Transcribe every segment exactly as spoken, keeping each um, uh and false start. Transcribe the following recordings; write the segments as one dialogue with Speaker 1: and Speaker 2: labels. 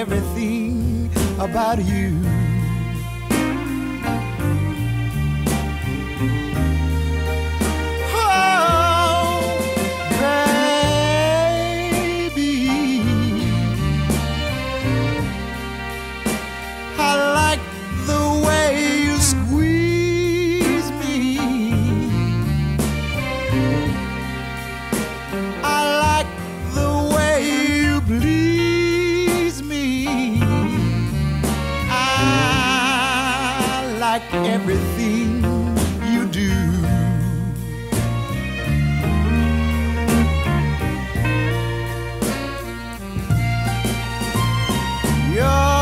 Speaker 1: everything about you. Everything you do. You're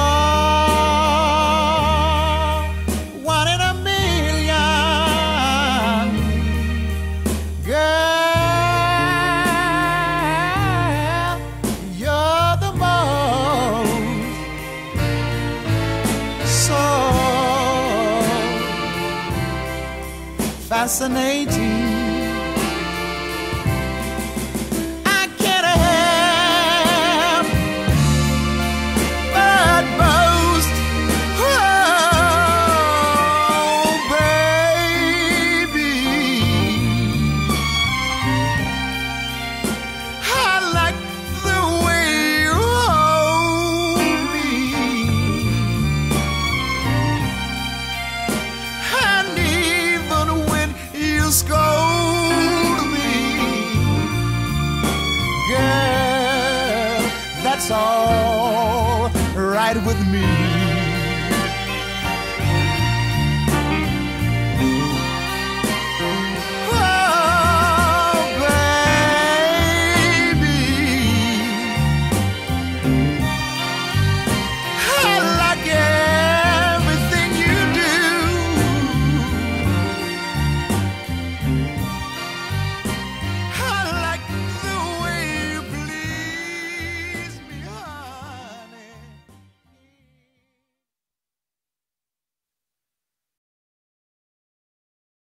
Speaker 1: one in a million, girl. You're the most so fascinating. I can't help but boast. Oh, baby, I like the way you hold me, and even when you scold me, girl, that's all right with me.